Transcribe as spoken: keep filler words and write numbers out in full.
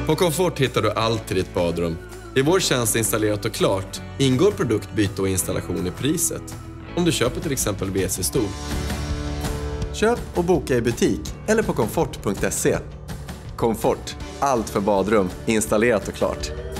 På Komfort hittar du allt till ditt badrum. I vår tjänst installerat och klart ingår produktbyte och installation i priset. Om du köper till exempel W C-stol. Köp och boka i butik eller på komfort punkt se. Komfort, allt för badrum, installerat och klart.